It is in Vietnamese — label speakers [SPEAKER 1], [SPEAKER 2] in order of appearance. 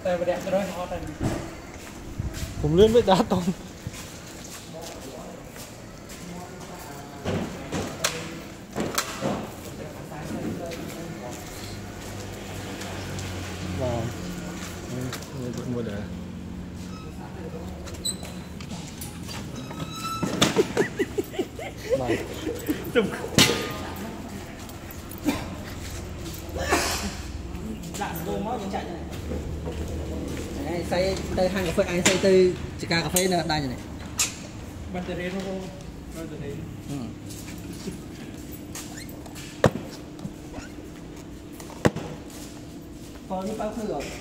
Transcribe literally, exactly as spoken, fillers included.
[SPEAKER 1] แต่ประเดี๋ยวจะร้อยฮอตเลย
[SPEAKER 2] ผมเลื่อนไม่ได้ตรงว้าวนี่นี่หมดเลยมาจุ๊บ
[SPEAKER 1] lạ vô máu vẫn chạy này này xây từ hàng cà phê anh xây từ chỉ cà phê nữa đây này bắt từ đây thôi bắt từ đây còn đi bao nhiêu rồi